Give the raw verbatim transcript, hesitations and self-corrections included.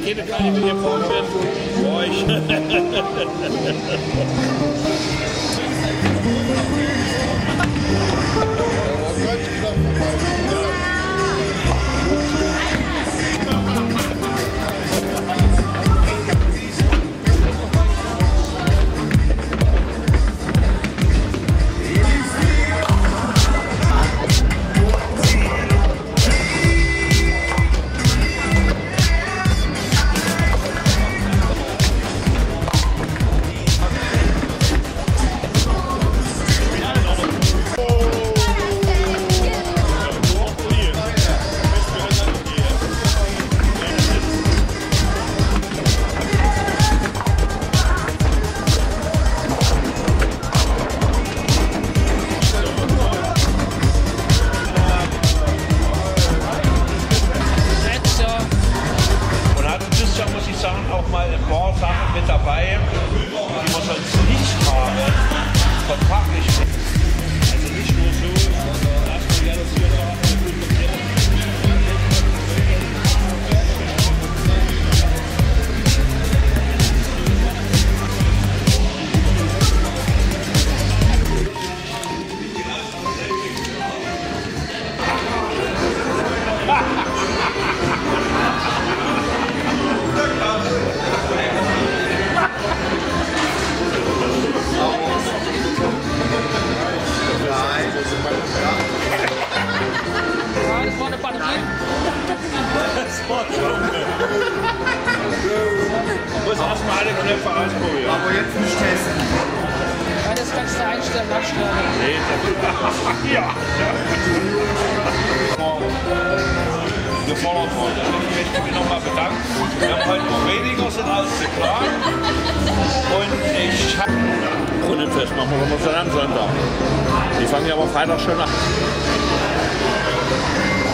jede kleine Menge vorn bin. Für euch. Auch mal ein paar Sachen mit dabei, die wir sonst nicht haben, von fachlich. Also nicht nur so, dass wir das hier noch muss erstmal alle Knöpfe ausprobieren. Aber jetzt nicht testen. Ja, das kannst du einstellen, abstellen. Nee, das ja. Gefordert worden. Ich möchte mich nochmal bedanken. Wir haben heute noch weniger, sind alles zu klar. Und ich habe... Brunnenfest machen wir schon am Sonntag. Die fangen ja aber Freitag schon an.